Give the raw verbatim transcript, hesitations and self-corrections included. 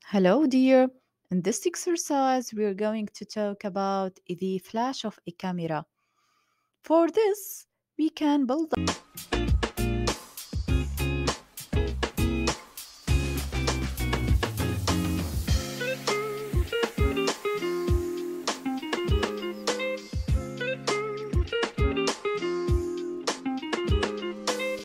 Hello, dear. In this exercise, we're going to talk about the flash of a camera. For this, we can build